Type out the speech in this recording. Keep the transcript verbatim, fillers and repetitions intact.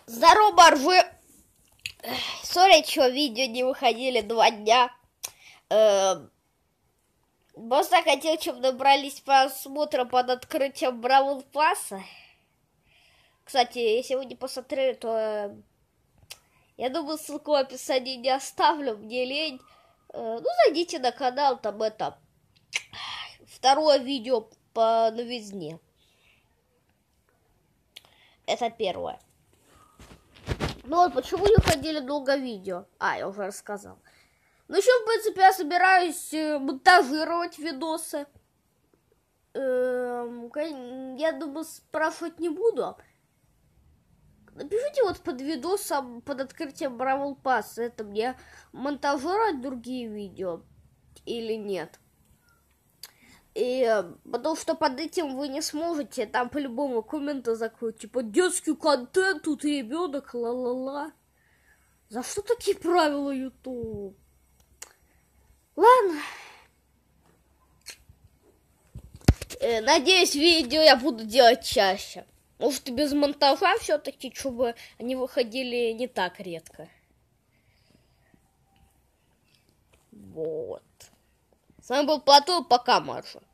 Здорово, боржи! Сори, что видео не выходили два дня. Эм, Просто хотел, чтобы набрались просмотра под открытием Бравл Пасса. Кстати, если вы не посмотрели, то э, я думаю, ссылку в описании не оставлю, мне лень. Э, ну, зайдите на канал, там это второе видео по новизне. Это первое. Ну вот, почему не ходили долго видео? А, я уже рассказал. Ну, еще, в принципе, я собираюсь э, монтажировать видосы. Эм, я думаю, спрашивать не буду. Напишите вот под видосом, под открытием Бравл Пасса, это мне монтажировать другие видео или нет. И потому что под этим вы не сможете, там по-любому комменты закроют, типа детский контент, тут ребенок, ла-ла-ла. За что такие правила YouTube? Ладно. Э, надеюсь, видео я буду делать чаще. Может, и без монтажа все-таки, чтобы они выходили не так редко. Вот. С вами был Платон, пока, Маша.